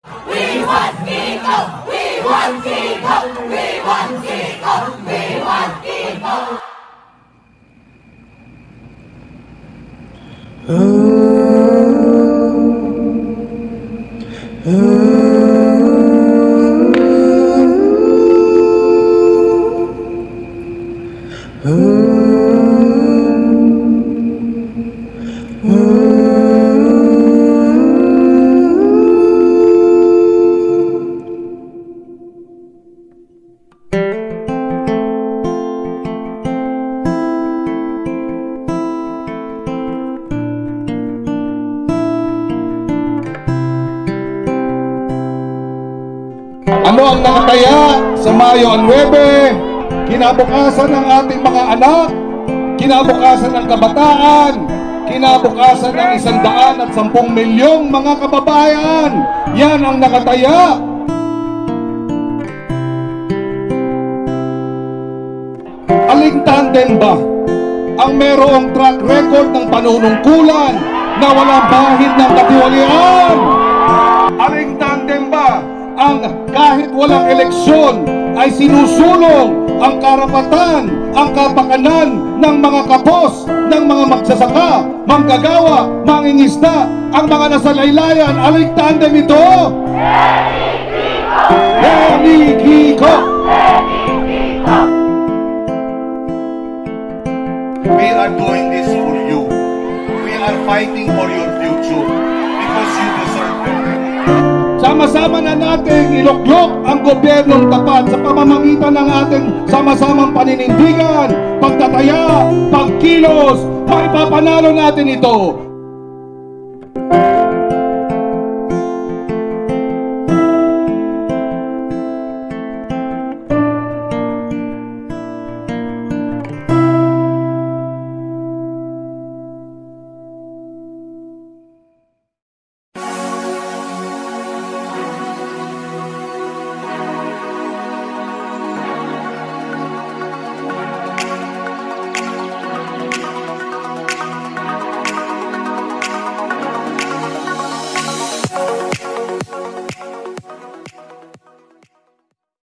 We want Kiko! We want Kiko! We want Kiko! We want Kiko! Ano ang nakataya sa Mayo 9, kinabukasan ng ating mga anak, kinabukasan ng kabataan, kinabukasan ng 110 milyong mga kababayan. Yan ang nakataya. Aling tandem ba ang merong track record ng panunungkulan na walang bahid ng katiwalian? Aling tandem ba ang kahit walang eleksyon ay sinusulong ang karapatan, ang kapakanan ng mga kapos, ng mga magsasaka, manggagawa, mangingisda, ang mga nasalaylayan? Aling tandem ito? Remy Kiko! We are doing this for you. We are fighting for your future because you deserve better. Sama-sama na nating iluklok ang gobyernong tapat sa pamamagitan ng ating sama-samang paninindigan, pagtataya, pagkilos. Maipapanalo natin ito